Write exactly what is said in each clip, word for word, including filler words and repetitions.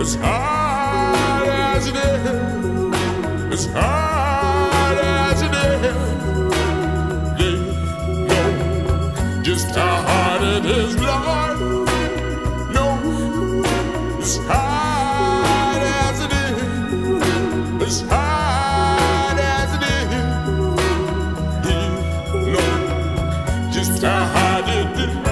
As hard as it is, as hard as it is, they know just how hard it is, Lord. No, as hard as it is, as hard as it is, he knows just how hard it is.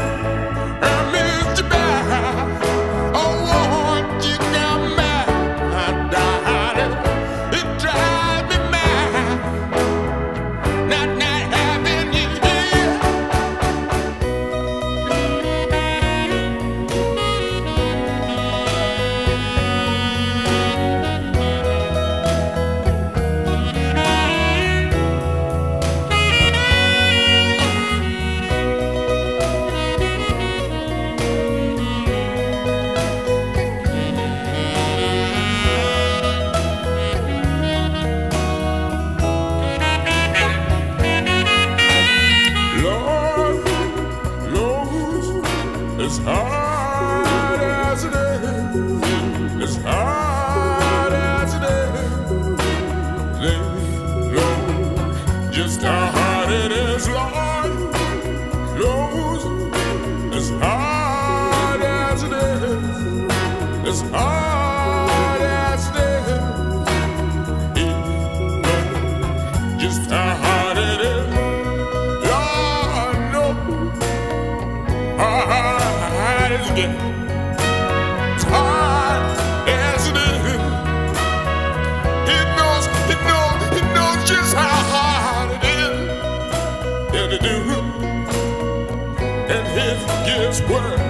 As hard as it is, as hard as it is, they know just how hard it is, Lord knows. As hard as it is, as hard as it is, he knows just how hard it is. Lord knows how hard it is again. It's hard as it is. He knows, he knows, he knows just how hard it is. Yeah, to do. And his gifts were